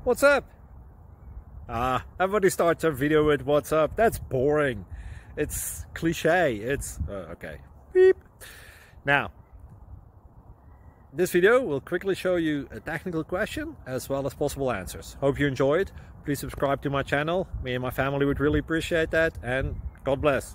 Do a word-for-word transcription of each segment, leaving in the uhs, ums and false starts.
What's up? Ah, everybody starts their video with what's up. That's boring. It's cliche. It's uh, okay. Beep. Now, this video will quickly show you a technical question as well as possible answers. Hope you enjoyed. Please subscribe to my channel. Me and my family would really appreciate that, and God bless.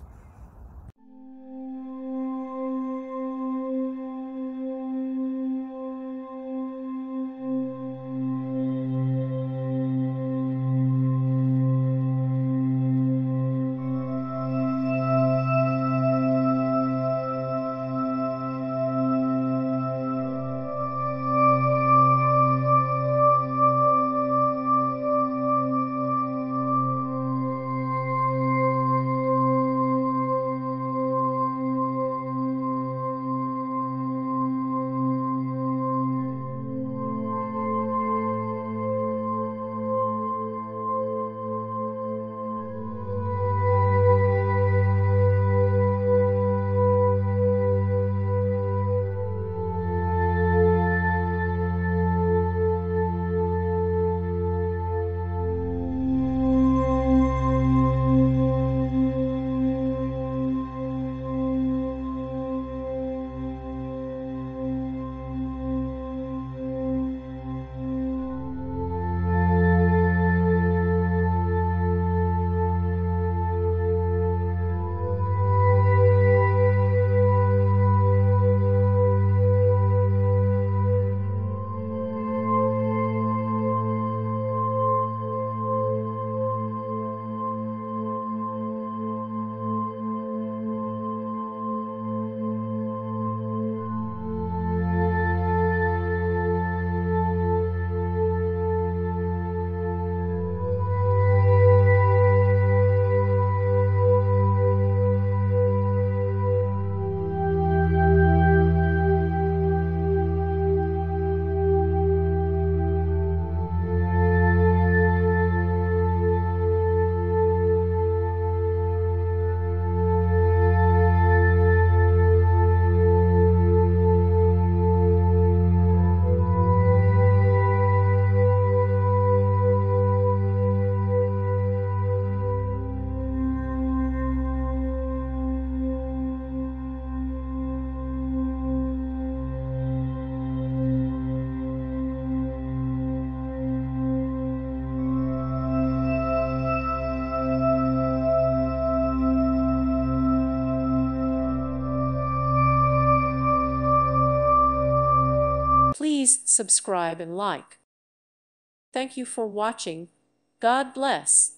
Please subscribe and like. Thank you for watching. God bless.